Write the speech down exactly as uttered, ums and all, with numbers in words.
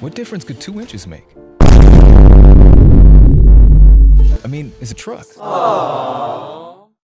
What difference could two inches make? I mean, it's a truck. Aww.